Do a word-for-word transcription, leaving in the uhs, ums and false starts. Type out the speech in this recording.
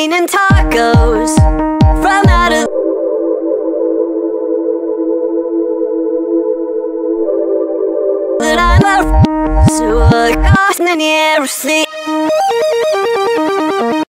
raining tacos from out of that I'm a so I got an air sleep.